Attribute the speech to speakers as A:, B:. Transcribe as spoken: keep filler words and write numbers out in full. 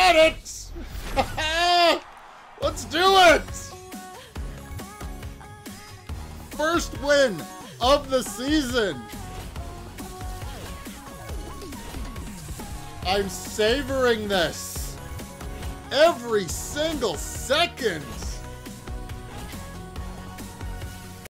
A: got it! Let's do it! First win of the season. I'm savoring this every single second.